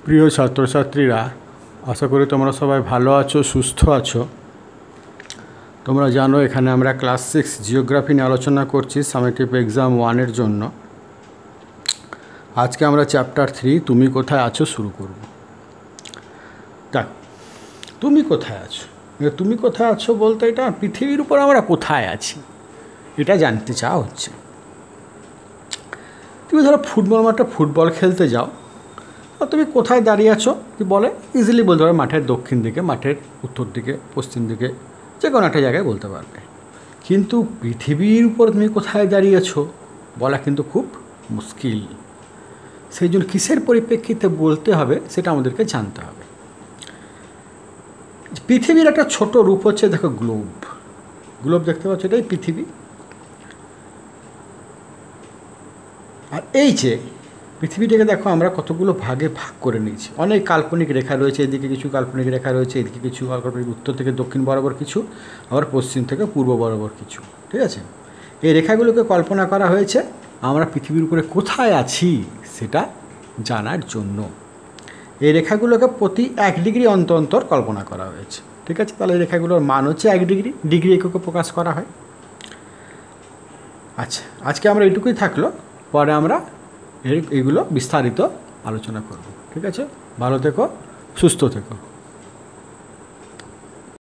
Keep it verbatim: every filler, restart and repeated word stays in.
প্রিয় ছাত্রছাত্রীরা, আশা করি তোমরা সবাই ভালো আছো, সুস্থ আছো। তোমরা জানো এখানে আমরা ক্লাস সিক্স জিওগ্রাফি নিয়ে আলোচনা করছি সামেটিভ এক্সাম ওয়ানের জন্য। আজকে আমরা চ্যাপ্টার থ্রি তুমি কোথায় আছো শুরু করব। দেখ, তুমি কোথায় আছো, তুমি কোথায় আছো বলতে এটা পৃথিবীর উপর আমরা কোথায় আছি এটা জানতে চাওয়া হচ্ছে। তুমি ধরো ফুটবল মাঠে ফুটবল খেলতে যাও, আর তুমি কোথায় দাঁড়িয়ে আছো কি বলে ইজিলি বলতে পারবে, মাঠের দক্ষিণ দিকে, মাঠের উত্তর দিকে, পশ্চিম দিকে, যে কোনো একটা জায়গায় বলতে পারবে। কিন্তু পৃথিবীর উপর তুমি কোথায় দাঁড়িয়ে আছো বলা কিন্তু খুব মুশকিল। সেই জন্য কিসের পরিপ্রেক্ষিতে বলতে হবে সেটা আমাদেরকে জানতে হবে। পৃথিবীর একটা ছোট রূপ হচ্ছে, দেখো গ্লোব, গ্লোব দেখতে পাচ্ছ, এটাই পৃথিবী। আর এই যে পৃথিবীটাকে দেখো আমরা কতগুলো ভাগে ভাগ করে নিয়েছি, অনেক কাল্পনিক রেখা রয়েছে, এদিকে কিছু কাল্পনিক রেখা রয়েছে, এদিকে কিছু কাল্পনিক, উত্তর থেকে দক্ষিণ বরাবর কিছু, আবার পশ্চিম থেকে পূর্ব বরাবর কিছু। ঠিক আছে, এই রেখাগুলোকে কল্পনা করা হয়েছে আমরা পৃথিবীর উপরে কোথায় আছি সেটা জানার জন্য। এই রেখাগুলোকে প্রতি এক ডিগ্রি অন্তর অন্তর কল্পনা করা হয়েছে। ঠিক আছে, তাহলে এই রেখাগুলোর মান হচ্ছে এক ডিগ্রি, ডিগ্রি এককে প্রকাশ করা হয়। আচ্ছা, আজকে আমরা এইটুকুই থাকলো, পরে আমরা এইগুলো বিস্তারিত আলোচনা করব। ঠিক আছে, ভালো থেকো, সুস্থ থেকো।